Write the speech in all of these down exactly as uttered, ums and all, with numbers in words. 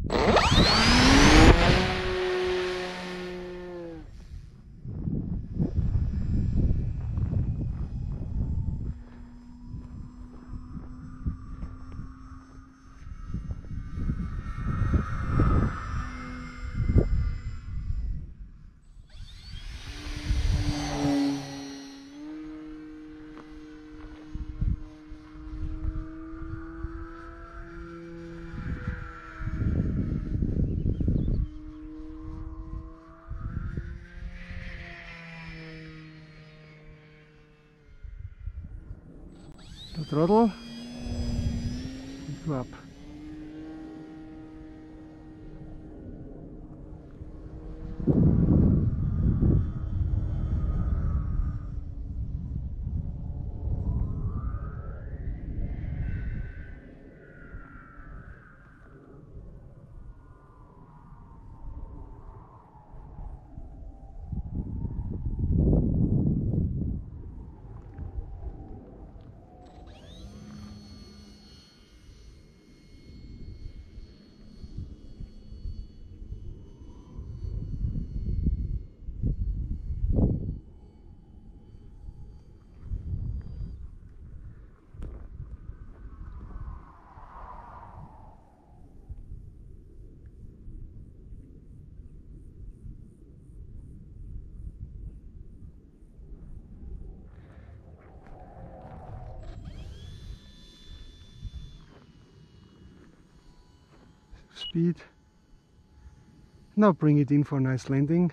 The throttle, go up. Speed. Now bring it in for a nice landing.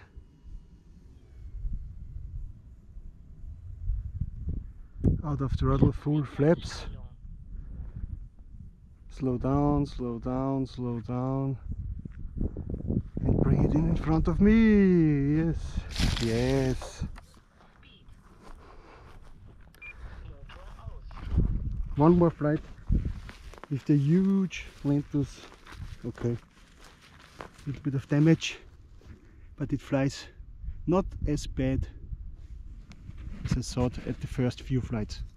Out of throttle, full flaps. Slow down, slow down, slow down. And bring it in in front of me. Yes, yes. One more flight with the huge Lentus. Okay, a little bit of damage, but it flies not as bad as I thought at the first few flights.